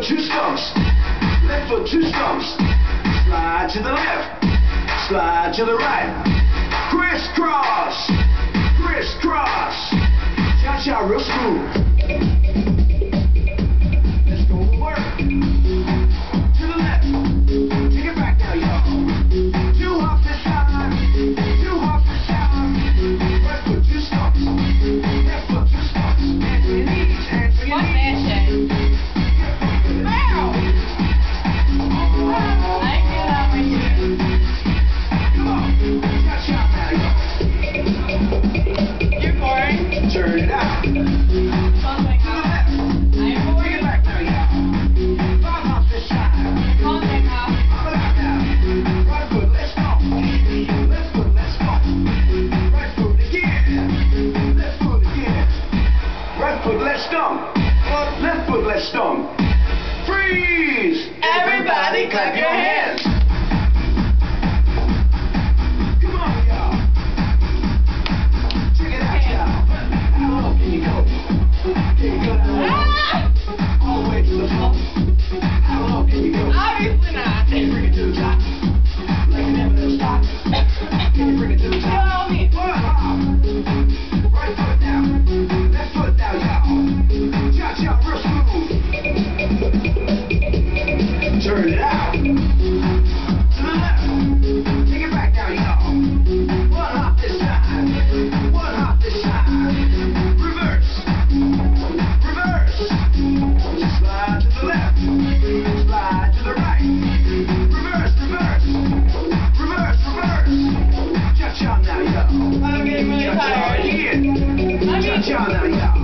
two stumps. Left foot, two stumps. Slide to the left. Slide to the right. Crisscross. Crisscross. Cha-cha real smooth. Let's go to work. To the left. Take it back now, y'all. Two hops this time. Two hops this time. Right foot, two stumps. Left foot, two stumps. Hands for your knees. Hands for your knees. Turn it out. To the left. Take it back now, y'all. Five hops this time. Up and out now. Right foot, let's go. Left foot, let's go. Right foot again. Left foot again. Right foot, let's stomp. Left foot, let's stomp. Freeze! Everybody clap your hands. Come on, y'all. Check it out, y'all. How low can you go? Can you go down low? All the way to the floor. How low can you go? Obviously not. Can you bring it to the top? Like you never know stop. Can you bring it to the top? Show me. One hop. Right foot now. Left foot now, y'all. Cha-cha real smooth. Turn it out. To the left. Take it back now, y'all. One hop this time. One hop this time. Reverse. Reverse. Slide to the left. Slide to the right. Reverse, reverse. Reverse, reverse. Cha-cha now, y'all. I'm getting really Cha-cha tired. again. Cha-cha now, y'all.